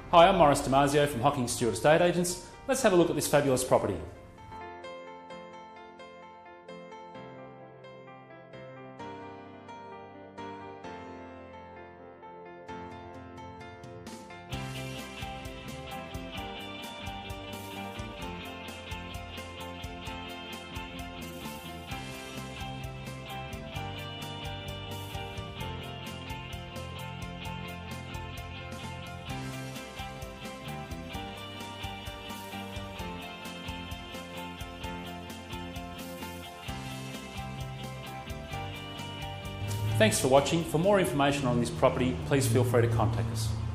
Hi, I'm Maurice Damasio from Hocking Stewart Estate Agents. Let's have a look at this fabulous property. Thanks for watching. For more information on this property, please feel free to contact us.